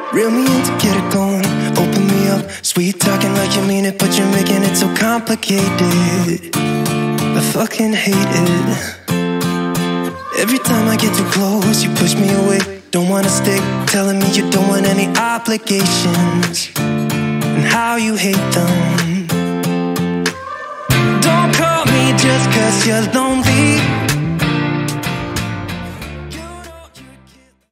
Reel me in to get it going, open me up. Sweet talking like you mean it, but you're making it so complicated. I fucking hate it. Every time I get too close, you push me away. Don't wanna stay, telling me you don't want any obligations, and how you hate them. Don't call me just 'cause you're lonely.